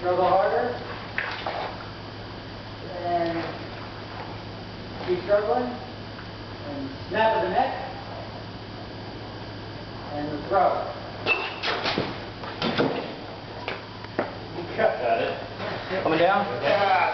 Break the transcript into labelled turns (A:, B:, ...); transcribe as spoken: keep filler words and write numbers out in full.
A: Struggle harder. And keep struggling. And snap of the neck. And the throw.
B: Got it. Coming down?
A: Yeah.